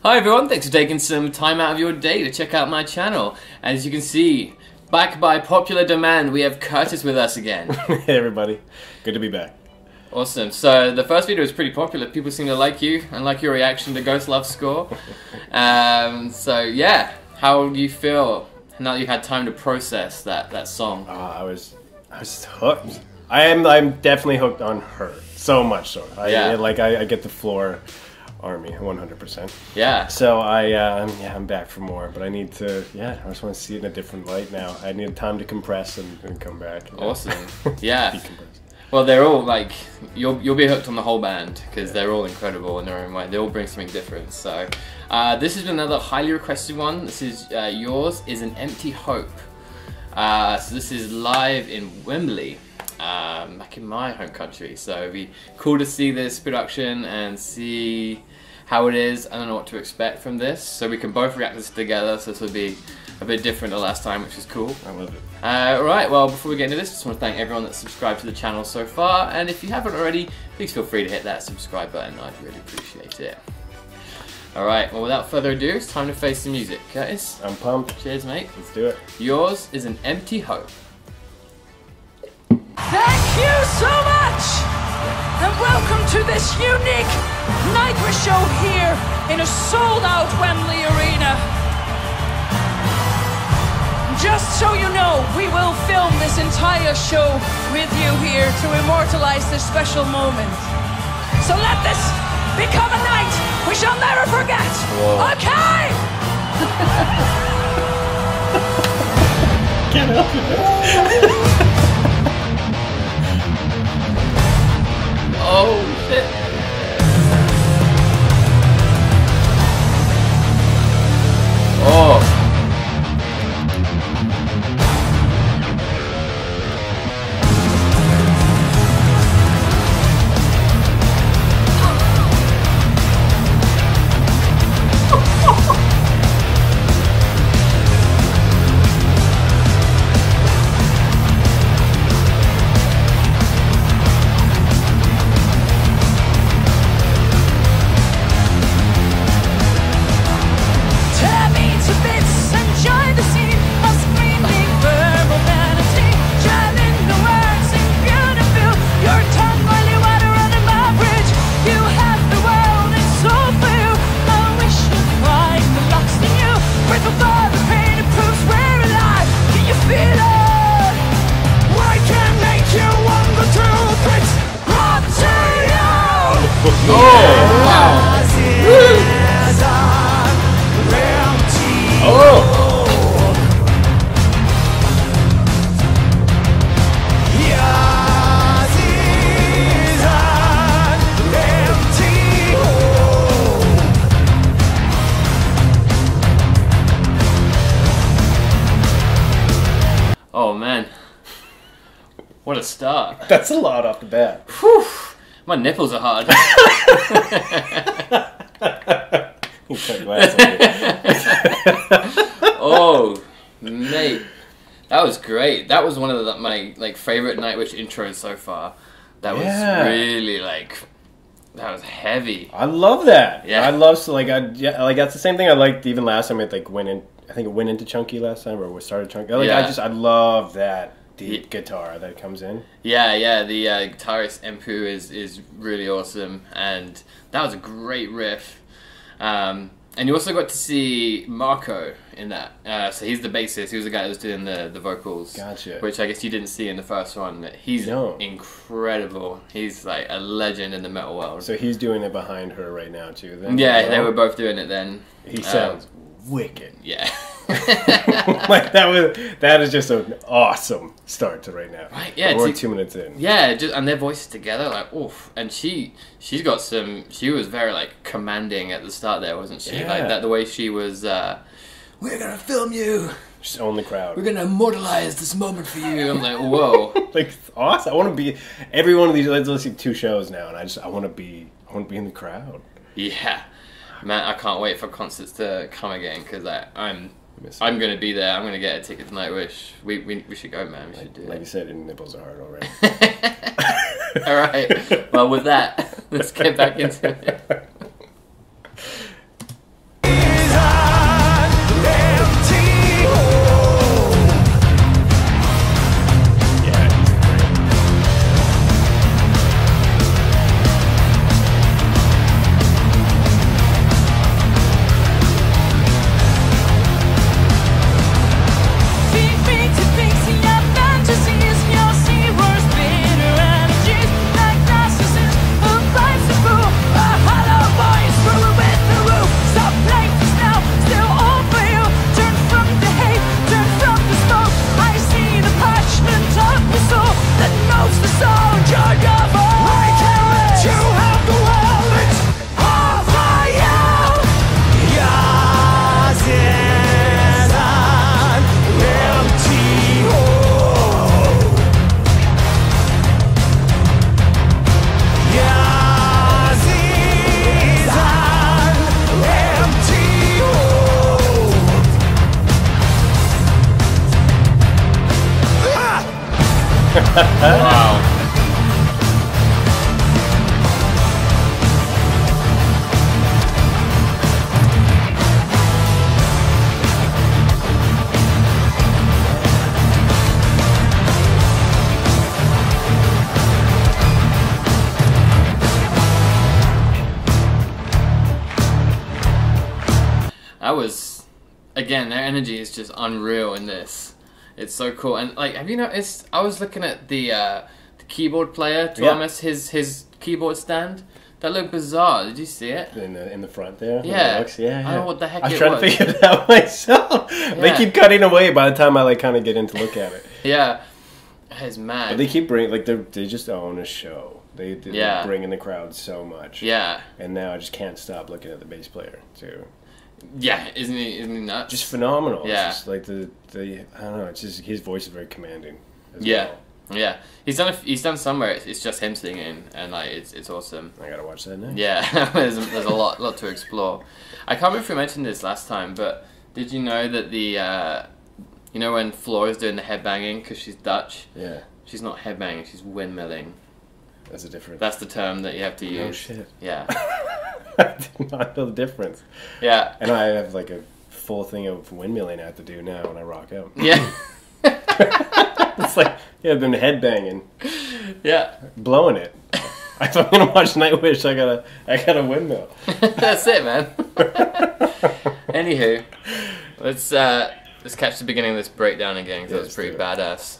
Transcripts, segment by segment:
Hi everyone, thanks for taking some time out of your day to check out my channel. As you can see, back by popular demand, we have Curtis with us again. Hey everybody, good to be back. Awesome. So the first video was pretty popular. People seem to like you and like your reaction to Ghost Love's score. So yeah, how do you feel now that you had time to process that song? I was hooked. I'm definitely hooked on her. So much so. I get the floor army 100%. Yeah. So I'm back for more, but I need to. I just want to see it in a different light now. I need time to compress and come back. Awesome. Yeah. Decompress. Well, they're all like you'll be hooked on the whole band because they're all incredible in their own way. They all bring something different. So this is another highly requested one. This is Yours Is an Empty Hope. So this is live in Wembley, back in my home country. So it'd be cool to see this production and see how it is. I don't know what to expect from this, so we can both react to this together. So this will be a bit different the last time, which is cool. I love it. Alright, well, before we get into this, just want to thank everyone that's subscribed to the channel so far, and if you haven't already, please feel free to hit that subscribe button. I'd really appreciate it. Alright, well, without further ado, it's time to face the music. Curtis? I'm pumped. Cheers, mate. Let's do it. Yours Is an Empty Hope. Thank you so much! And welcome to this unique Nightwish show here in a sold-out Wembley arena. Just so you know, we will film this entire show with you here to immortalize this special moment. So let this become a night we shall never forget! Whoa. Okay! Can't help it. Oh, shit. Oh. Oh man, what a start. That's a lot off the bat. Whew. My nipples are hard. Oh, mate. That was great. That was one of my favorite Nightwish intros so far. That was really that was heavy. I love that. Yeah. I love that's the same thing I liked even last time it went in. I think it went into Chunky last time, or we started Chunky. I love that deep guitar that comes in. Yeah. The guitarist Empu is really awesome, and that was a great riff. And you also got to see Marco in that. So he's the bassist. He was the guy that was doing the vocals. Gotcha. Which I guess you didn't see in the first one. He's incredible. He's like a legend in the metal world. So he's doing it behind her right now too. Then they were both doing it then. He sounds wicked. Yeah. that is just an awesome start to right now. Right, yeah. We're 2 minutes in. Yeah, and their voices together, oof. And she's got some. She was very commanding at the start there, wasn't she? Yeah. The way she was. We're gonna film you. Just own the crowd. We're gonna immortalize this moment for you. I'm like, whoa. Awesome. I want to be every one of these. Let's see 2 shows now, and I want to be in the crowd. Yeah, man, I can't wait for concerts to come again because I'm gonna be there. I'm gonna get a ticket to Nightwish. We should go, man. We should do it. Like you said, your nipples are hard already. All right. Well, with that, let's get back into it. Wow. That was, again, their energy is just unreal in this. It's so cool. And like, have you noticed? I was looking at the keyboard player to almost his keyboard stand. That looked bizarre. Did you see it? In the front there? Yeah. Yeah. I don't know what the heck I was trying to figure it out myself. Yeah. They keep cutting away by the time I like kind of get in to look at it. Yeah. It's mad. But they keep bringing, like, they just own a show. They bring in the crowd so much. Yeah. And now I just can't stop looking at the bass player too. Yeah, isn't he nuts? Just phenomenal. Yeah. It's just like the I don't know, it's just his voice is very commanding as Yeah. well. Yeah. He's done somewhere it's just him singing, and like it's awesome. I gotta watch that now. Yeah. there's a lot to explore. I can't remember if we mentioned this last time, but did you know that the you know when Flora's doing the headbanging because she's Dutch? Yeah. She's not headbanging, she's windmilling. That's a difference. That's the term that you have to use. Oh shit. Yeah. I did not know the difference. Yeah. And I have like a full thing of windmilling I have to do now when I rock out. Yeah. It's like, yeah, I've been headbanging. Yeah. Blowing it. If I'm gonna watch Nightwish, I gotta windmill. That's it, man. Anywho, let's catch the beginning of this breakdown again because it's pretty badass.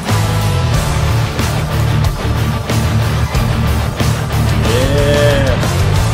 Yeah.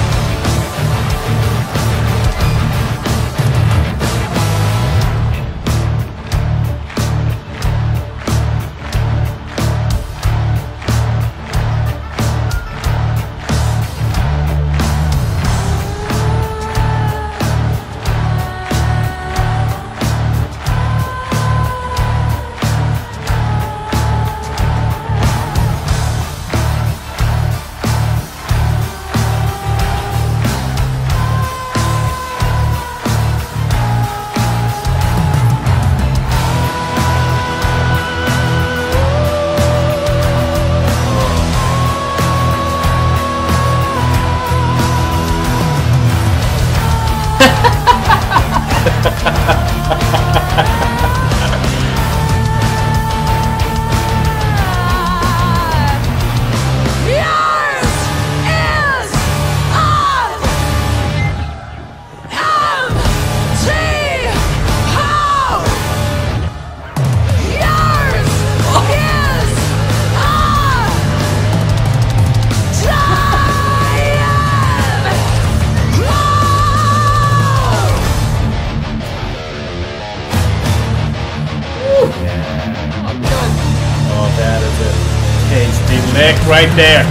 Right there.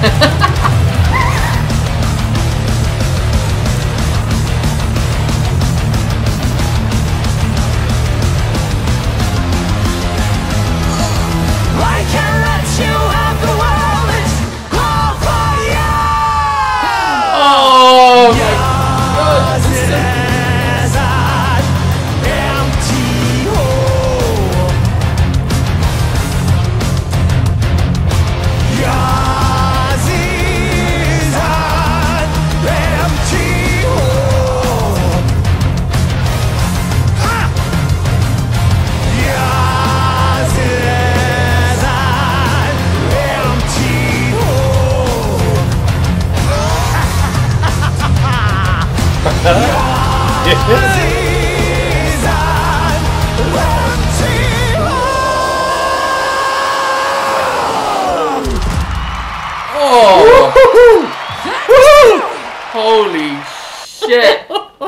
Holy shit!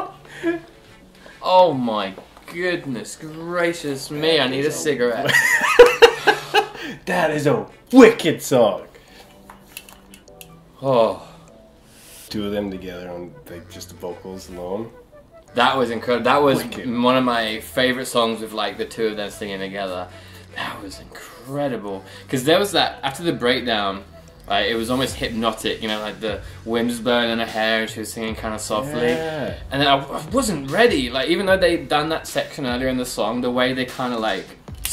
Oh my goodness gracious me! I need a cigarette. That is a wicked song. Oh, two of them together on like just the vocals alone. That was incredible. That was wicked. One of my favorite songs with like the two of them singing together. That was incredible because there was that after the breakdown. Like, it was almost hypnotic, you know, like the wind was blowing in her hair and she was singing kind of softly. Yeah. And then I wasn't ready. Like, even though they'd done that section earlier in the song, the way they kind of like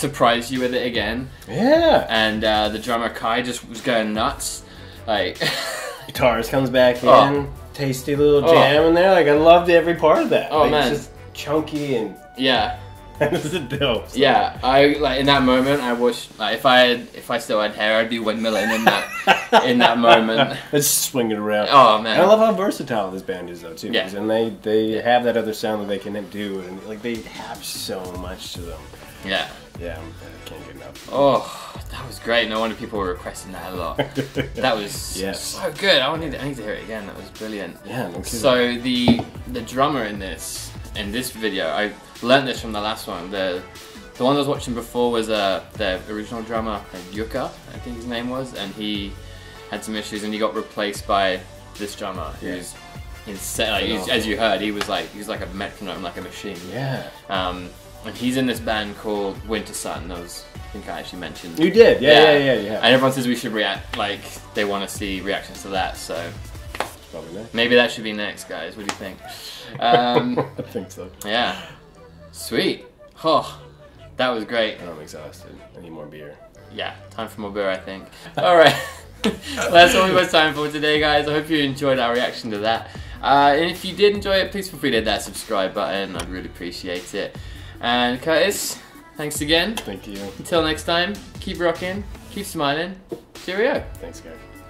surprised you with it again. Yeah. And the drummer Kai just was going nuts. Like guitarist comes back in, tasty little jam in there. Like I loved every part of that. Oh like, man, it's just chunky and yeah. this is dope. So. Yeah, I like in that moment. I wish like if I still had hair, I'd be windmilling in that moment. Just swing it around. Oh man, and I love how versatile this band is though too. Yeah. And they have that other sound that they can do, and like they have so much to them. Yeah. Yeah, I can't get enough. Oh, that was great. No wonder people were requesting that a lot. That was so good. I need to hear it again. That was brilliant. Yeah, no kidding. So the drummer in this video, I learned this from the last one. The one I was watching before was the original drummer, Yuka, I think his name was, and he had some issues and he got replaced by this drummer who's insane. Like, as you heard, he was like a metronome, like a machine. Yeah. And he's in this band called Winter Sun. I think I actually mentioned. You did, yeah. And everyone says we should react, like they want to see reactions to that. So probably next. Maybe that should be next, guys. What do you think? I think so. Yeah. Sweet. Oh, that was great. I'm exhausted. I need more beer. Yeah, time for more beer, I think. All right. Well, that's all we got time for today, guys. I hope you enjoyed our reaction to that. And if you did enjoy it, please feel free to hit that subscribe button. I'd really appreciate it. And Curtis, thanks again. Thank you. Until next time, keep rocking, keep smiling. Cheerio. Thanks, guys.